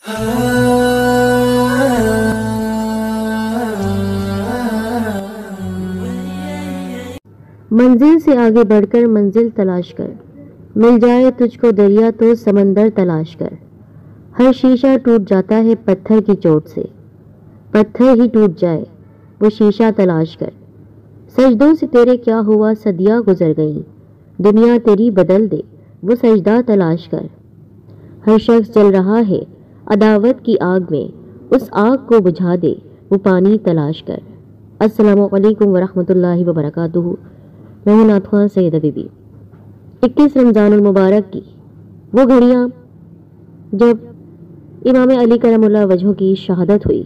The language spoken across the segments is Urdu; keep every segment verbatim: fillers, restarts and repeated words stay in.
منزل سے آگے بڑھ کر منزل تلاش کر، مل جائے تجھ کو دریا تو سمندر تلاش کر۔ ہر شیشہ ٹوٹ جاتا ہے پتھر کی چوٹ سے، پتھر ہی ٹوٹ جائے وہ شیشہ تلاش کر۔ سجدوں سے تیرے کیا ہوا صدیاں گزر گئیں، دنیا تیری بدل دے وہ سجدہ تلاش کر۔ ہر شخص جل رہا ہے عداوت کی آگ میں، اس آگ کو بجھا دے وہ پانی تلاش کر۔ السلام علیکم ورحمۃ اللہ وبرکاتہ۔ میں ہوں نعت خواں سیدہ بی بی۔ اکیس رمضان المبارک کی وہ گھڑیاں جب امام علی کرم اللہ وجہہ کی شہادت ہوئی۔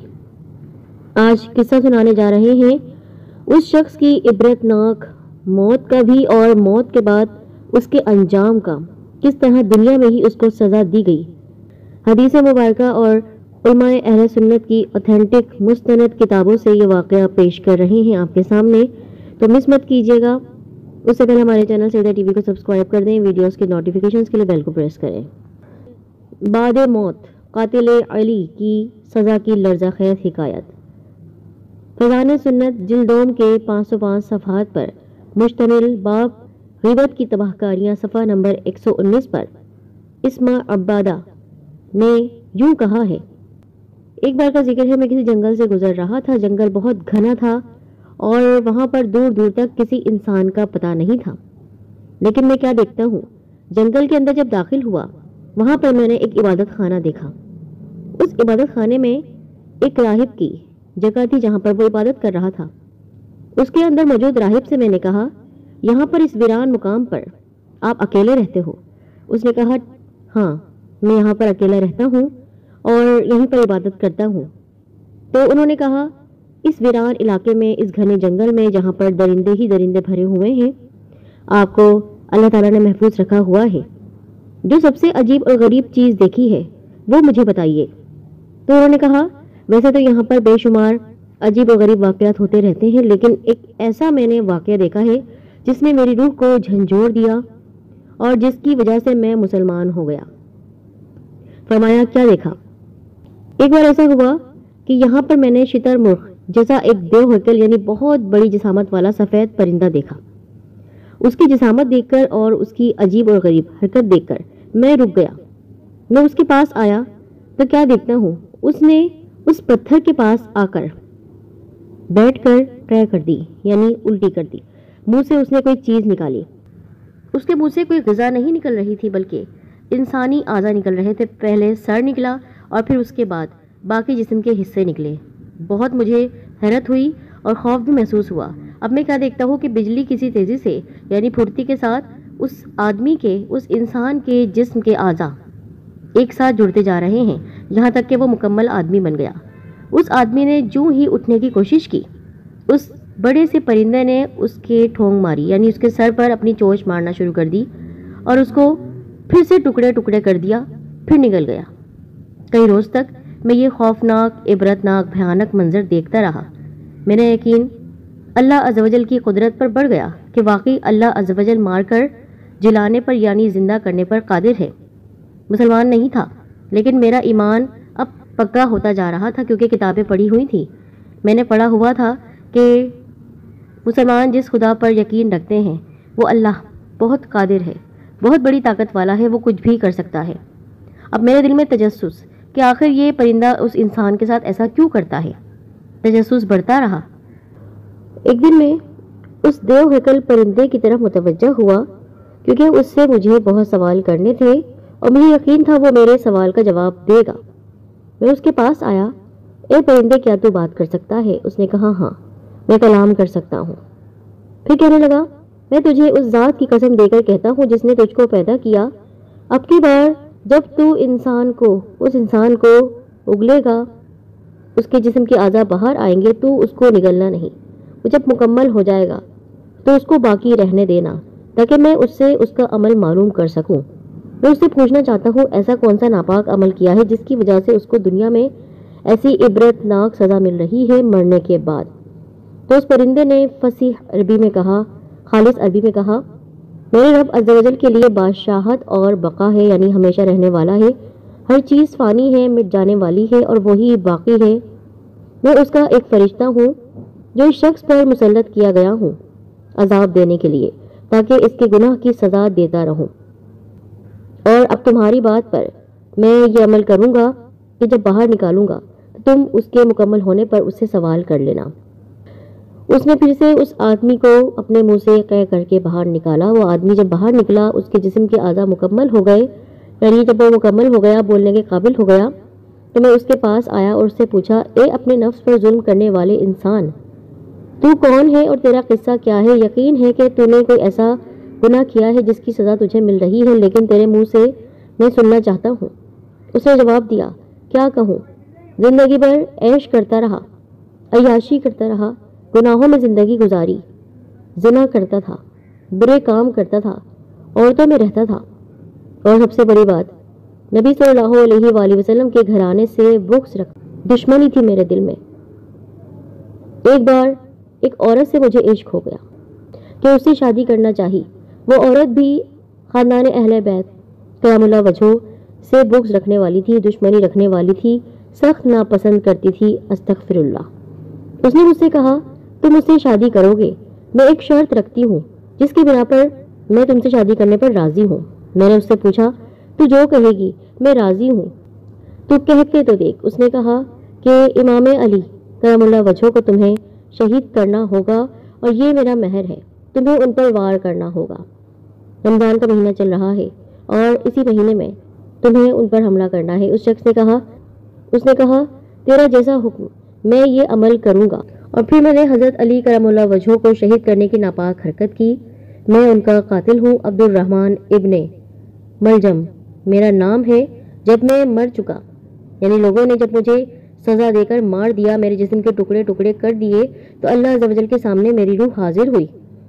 آج قصہ سنانے جا رہے ہیں اس شخص کی عبرت ناک موت کا بھی، اور موت کے بعد اس کے انجام کا، کس طرح دنیا میں ہی اس کو سزا دی گئی۔ حدیث مبارکہ اور علماء اہل سنت کی اوتھینٹک مستند کتابوں سے یہ واقعہ پیش کر رہے ہیں آپ کے سامنے، تو مس مت کیجیے گا۔ اس سے پہلے ہمارے چینل سیدہ ٹی وی کو سبسکرائب کر دیں، ویڈیوز کی نوٹیفیکیشنز کے لیے بیل کو پریس کریں۔ بعد موت قاتل علی کی سزا کی لرزہ خیز حکایت۔ فیضان سنت جلدوم کے پانچ سو پانچ صفحات پر مشتمل باب غیبت کی تباہ کاریاں صفحہ نمبر ایک سو انیس پر اسما عبادہ نے یوں کہا ہے: ایک بار کا ذکر ہے، میں کسی جنگل سے گزر رہا تھا۔ جنگل بہت گھنا تھا اور وہاں پر دور دور تک کسی انسان کا پتہ نہیں تھا، لیکن میں کیا دیکھتا ہوں، جنگل کے اندر جب داخل ہوا وہاں پر میں نے ایک عبادت خانہ دیکھا۔ اس عبادت خانے میں ایک راہب کی جگہ تھی جہاں پر وہ عبادت کر رہا تھا۔ اس کے اندر موجود راہب سے میں نے کہا، یہاں پر اس ویران مقام پر آپ اکیلے رہتے ہو؟ اس نے کہا، ہاں میں یہاں پر اکیلا رہتا ہوں اور یہیں پر عبادت کرتا ہوں۔ تو انہوں نے کہا، اس ویران علاقے میں، اس گھنے جنگل میں جہاں پر درندے ہی درندے بھرے ہوئے ہیں، آپ کو اللہ تعالیٰ نے محفوظ رکھا ہوا ہے۔ جو سب سے عجیب اور غریب چیز دیکھی ہے وہ مجھے بتائیے۔ تو انہوں نے کہا، ویسے تو یہاں پر بے شمار عجیب و غریب واقعات ہوتے رہتے ہیں، لیکن ایک ایسا میں نے واقعہ دیکھا ہے جس نے میری روح کو جھنجھوڑ دیا اور جس کی وجہ سے میں مسلمان ہو گیا۔ فرمایا، کیا دیکھا؟ ایک بار ایسا ہوا کہ یہاں پر میں نے شتر مرغ جیسا ایک دیو ہیکل یعنی بہت بڑی جسامت والا سفید پرندہ دیکھا۔ اس کی جسامت دیکھ کر اور اس کی عجیب اور غریب حرکت دیکھ کر میں رک گیا۔ میں اس کے پاس آیا تو کیا دیکھتا ہوں، اس نے اس پتھر کے پاس آ کر بیٹھ کر قے کر دی، یعنی الٹی کر دی۔ منہ سے اس نے کوئی چیز نکالی۔ اس کے منہ سے کوئی غذا نہیں نکل رہی تھی، بلکہ انسانی اعضاء نکل رہے تھے۔ پہلے سر نکلا اور پھر اس کے بعد باقی جسم کے حصے نکلے۔ بہت مجھے حیرت ہوئی اور خوف بھی محسوس ہوا۔ اب میں کیا دیکھتا ہوں کہ بجلی کسی تیزی سے یعنی پھرتی کے ساتھ اس آدمی کے، اس انسان کے جسم کے اعضاء ایک ساتھ جڑتے جا رہے ہیں، یہاں تک کہ وہ مکمل آدمی بن گیا۔ اس آدمی نے جو ہی اٹھنے کی کوشش کی، اس بڑے سے پرندے نے اس کے ٹھونگ ماری، یعنی اس کے سر پر اپنی چونچ مارنا شروع کر دی اور اس کو پھر سے ٹکڑے ٹکڑے کر دیا، پھر نکل گیا۔ کئی روز تک میں یہ خوفناک، عبرتناک، بھیانک منظر دیکھتا رہا۔ میرا یقین اللہ عز و جل کی قدرت پر بڑھ گیا کہ واقعی اللہ عز و جل مار کر جلانے پر یعنی زندہ کرنے پر قادر ہے۔ مسلمان نہیں تھا، لیکن میرا ایمان اب پکا ہوتا جا رہا تھا، کیونکہ کتابیں پڑھی ہوئی تھیں۔ میں نے پڑھا ہوا تھا کہ مسلمان جس خدا پر یقین رکھتے ہیں وہ اللہ بہت قادر ہے، بہت بڑی طاقت والا ہے، وہ کچھ بھی کر سکتا ہے۔ اب میرے دل میں تجسس کہ آخر یہ پرندہ اس انسان کے ساتھ ایسا کیوں کرتا ہے، تجسس بڑھتا رہا۔ ایک دن میں اس دیو ہیکل پرندے کی طرف متوجہ ہوا، کیونکہ اس سے مجھے بہت سوال کرنے تھے اور مجھے یقین تھا وہ میرے سوال کا جواب دے گا۔ میں اس کے پاس آیا، اے پرندے کیا تو بات کر سکتا ہے؟ اس نے کہا، ہاں میں کلام کر سکتا ہوں۔ پھر کہنے لگا، میں تجھے اس ذات کی قسم دے کر کہتا ہوں جس نے تجھ کو پیدا کیا، اب کی بار جب تو انسان کو اس انسان کو اگلے گا، اس کے جسم کے اعضاء باہر آئیں گے تو اس کو نگلنا نہیں، وہ جب مکمل ہو جائے گا تو اس کو باقی رہنے دینا، تاکہ میں اس سے اس کا عمل معلوم کر سکوں۔ میں اس سے پوچھنا چاہتا ہوں ایسا کون سا ناپاک عمل کیا ہے جس کی وجہ سے اس کو دنیا میں ایسی عبرتناک سزا مل رہی ہے مرنے کے بعد۔ تو اس پرندے نے فصیح عربی میں کہا، خالص عربی میں کہا، میرے رب عز و جل کے لیے بادشاہت اور بقا ہے، یعنی ہمیشہ رہنے والا ہے، ہر چیز فانی ہے، مٹ جانے والی ہے اور وہی باقی ہے۔ میں اس کا ایک فرشتہ ہوں جو اس شخص پر مسلط کیا گیا ہوں عذاب دینے کے لیے، تاکہ اس کے گناہ کی سزا دیتا رہوں۔ اور اب تمہاری بات پر میں یہ عمل کروں گا کہ جب باہر نکالوں گا تو تم اس کے مکمل ہونے پر اس سے سوال کر لینا۔ اس نے پھر سے اس آدمی کو اپنے منہ سے قے کر کے باہر نکالا۔ وہ آدمی جب باہر نکلا، اس کے جسم کے اعضاء مکمل ہو گئے، یعنی جب وہ مکمل ہو گیا، بولنے کے قابل ہو گیا، تو میں اس کے پاس آیا اور اس سے پوچھا، اے اپنے نفس پر ظلم کرنے والے انسان، تو کون ہے اور تیرا قصہ کیا ہے؟ یقین ہے کہ تو نے کوئی ایسا گناہ کیا ہے جس کی سزا تجھے مل رہی ہے، لیکن تیرے منہ سے میں سننا چاہتا ہوں۔ اس نے جواب دیا، کیا کہوں؟ زندگی بھر عیش کرتا رہا، عیاشی کرتا رہا، گناہوں میں زندگی گزاری، زنا کرتا تھا، برے کام کرتا تھا، عورتوں میں رہتا تھا، اور سب سے بڑی بات، نبی صلی اللہ علیہ وآلہ وسلم کے گھرانے سے بغض رکھ دشمنی تھی میرے دل میں۔ ایک بار ایک عورت سے مجھے عشق ہو گیا کہ اس سے شادی کرنا چاہی۔ وہ عورت بھی خاندان اہل بیت کرام اللہ وجہہ سے بغض رکھنے والی تھی، دشمنی رکھنے والی تھی، سخت ناپسند کرتی تھی، استغفر اللہ۔ اس نے مجھ سے کہا، تم مجھ سے شادی کرو گے؟ میں ایک شرط رکھتی ہوں جس کی بنا پر میں تم سے شادی کرنے پر راضی ہوں۔ میں نے اس سے پوچھا، تو جو کہے گی میں راضی ہوں، تو کہتے تو دیکھ۔ اس نے کہا کہ امام علی کرام اللہ وجہہ کو تمہیں شہید کرنا ہوگا اور یہ میرا مہر ہے، تمہیں ان پر وار کرنا ہوگا۔ رمضان کا مہینہ چل رہا ہے اور اسی مہینے میں تمہیں ان پر حملہ کرنا ہے۔ اس شخص نے کہا اس نے کہا تیرا جیسا حکم، میں یہ عمل کروں گا۔ اور پھر میں نے حضرت علی کرم اللہ وجہہ کو شہید کرنے کی ناپاک حرکت کی۔ میں ان کا قاتل ہوں، عبد الرحمن ابن ملجم میرا نام ہے۔ جب میں مر چکا، یعنی لوگوں نے جب مجھے سزا دے کر مار دیا، میرے جسم کے ٹکڑے ٹکڑے کر دیے، تو اللہ عز و جل کے سامنے میری روح حاضر ہوئی۔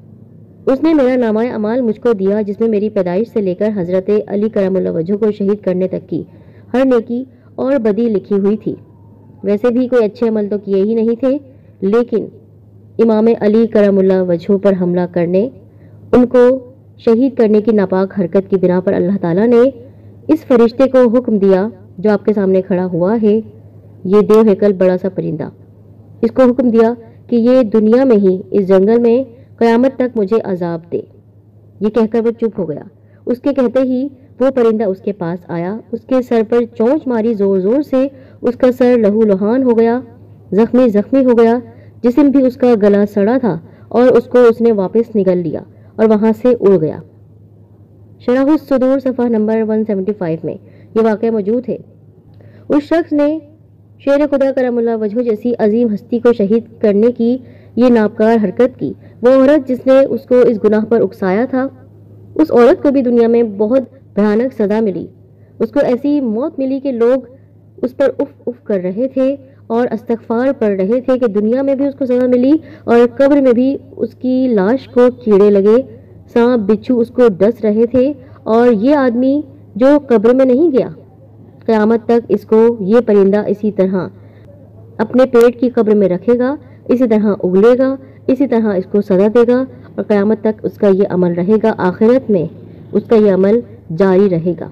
اس نے میرا نامہ اعمال مجھ کو دیا، جس میں میری پیدائش سے لے کر حضرت علی کرم اللہ وجہہ کو شہید کرنے تک کی ہر نیکی اور بدی لکھی ہوئی تھی۔ ویسے بھی کوئی اچھے عمل تو کیے ہی نہیں تھے، لیکن امام علی کرم اللہ وجہہ پر حملہ کرنے، ان کو شہید کرنے کی ناپاک حرکت کی بنا پر اللہ تعالیٰ نے اس فرشتے کو حکم دیا جو آپ کے سامنے کھڑا ہوا ہے، یہ دیو ہیکل بڑا سا پرندہ، اس کو حکم دیا کہ یہ دنیا میں ہی اس جنگل میں قیامت تک مجھے عذاب دے۔ یہ کہہ کر وہ چپ ہو گیا۔ اس کے کہتے ہی وہ پرندہ اس کے پاس آیا، اس کے سر پر چونچ ماری زور زور سے، اس کا سر لہو لہان ہو گیا، زخمی زخمی ہو گیا، جسم بھی اس کا گلا سڑا تھا، اور اس کو اس نے واپس نگل لیا اور وہاں سے اڑ گیا۔ شرح الصدور صفحہ نمبر ایک سو پچہتر میں یہ واقعہ موجود ہے۔ اس شخص نے شیر خدا کرم اللہ وجہہ جیسی عظیم ہستی کو شہید کرنے کی یہ ناپکار حرکت کی۔ وہ عورت جس نے اس کو اس گناہ پر اکسایا تھا، اس عورت کو بھی دنیا میں بہت بھیانک سزا ملی۔ اس کو ایسی موت ملی کہ لوگ اس پر اف اف کر رہے تھے اور استغفار پڑھ رہے تھے کہ دنیا میں بھی اس کو سزا ملی اور قبر میں بھی اس کی لاش کو کیڑے لگے، سانپ بچھو اس کو ڈس رہے تھے، اور یہ آدمی جو قبر میں نہیں گیا، قیامت تک اس کو یہ پرندہ اسی طرح اپنے پیٹ کی قبر میں رکھے گا، اسی طرح اگلے گا، اسی طرح اس کو سزا دے گا، اور قیامت تک اس کا یہ عمل رہے گا، آخرت میں اس کا یہ عمل جاری رہے گا۔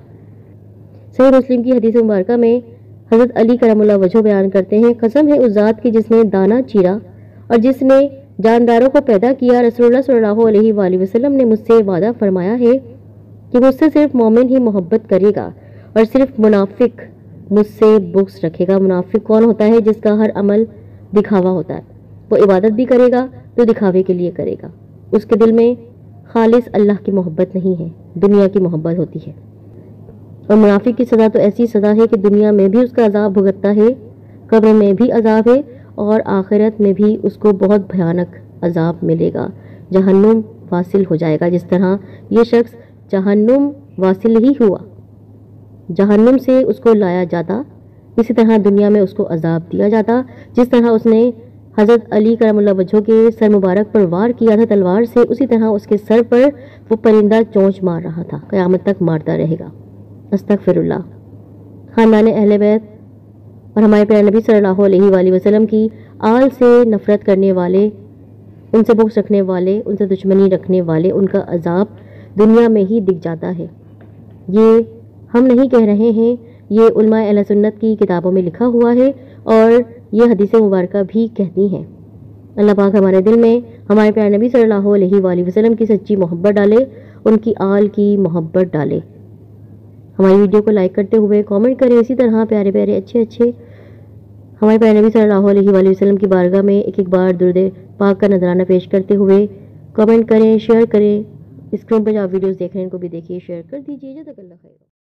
صحیح مسلم کی حدیث مبارکہ میں حضرت علی کرم اللہ وجہہ بیان کرتے ہیں، قسم ہے اس ذات کی جس نے دانہ چیرا اور جس نے جانداروں کو پیدا کیا، رسول اللہ صلی اللہ علیہ وآلہ وسلم نے مجھ سے وعدہ فرمایا ہے کہ مجھ سے صرف مومن ہی محبت کرے گا اور صرف منافق مجھ سے بغض رکھے گا۔ منافق کون ہوتا ہے؟ جس کا ہر عمل دکھاوا ہوتا ہے، وہ عبادت بھی کرے گا تو دکھاوے کے لیے کرے گا، اس کے دل میں خالص اللہ کی محبت نہیں ہے، دنیا کی محبت ہوتی ہے۔ اور منافق کی سزا تو ایسی سزا ہے کہ دنیا میں بھی اس کا عذاب بھگتتا ہے، قبر میں بھی عذاب ہے، اور آخرت میں بھی اس کو بہت بھیانک عذاب ملے گا، جہنم واصل ہو جائے گا۔ جس طرح یہ شخص جہنم واصل ہی ہوا، جہنم سے اس کو لایا جاتا، اسی طرح دنیا میں اس کو عذاب دیا جاتا۔ جس طرح اس نے حضرت علی کرم اللہ وجہہ کے سر مبارک پر وار کیا تھا تلوار سے، اسی طرح اس کے سر پر وہ پرندہ چونچ مار رہا تھا، قیامت تک مارتا رہے گا۔ استغفر اللہ۔ خاندان اہل بیت اور ہمارے پیارے نبی صلی اللہ علیہ وآلہ وسلم کی آل سے نفرت کرنے والے، ان سے بغض رکھنے والے، ان سے دشمنی رکھنے والے، ان کا عذاب دنیا میں ہی دکھ جاتا ہے۔ یہ ہم نہیں کہہ رہے ہیں، یہ علماء اہل سنت کی کتابوں میں لکھا ہوا ہے اور یہ حدیث مبارکہ بھی کہتی ہیں۔ اللہ پاک ہمارے دل میں ہمارے پیارے نبی صلی اللہ علیہ وآلہ وسلم کی سچی محبت ڈالے، ان کی آل کی محبت ڈالے۔ ہماری ویڈیو کو لائک کرتے ہوئے کامنٹ کریں، اسی طرح پیارے پیارے اچھے اچھے ہمارے پیارے نبی صلی اللہ علیہ وآلہ وسلم کی بارگاہ میں ایک ایک بار درود پاک کا نذرانہ پیش کرتے ہوئے کامنٹ کریں، شیئر کریں۔ اسکرین پر جو آپ ویڈیوز دیکھ رہے ہیں ان کو بھی دیکھیے، شیئر کر دیجیے۔ جزاک اللہ خیر۔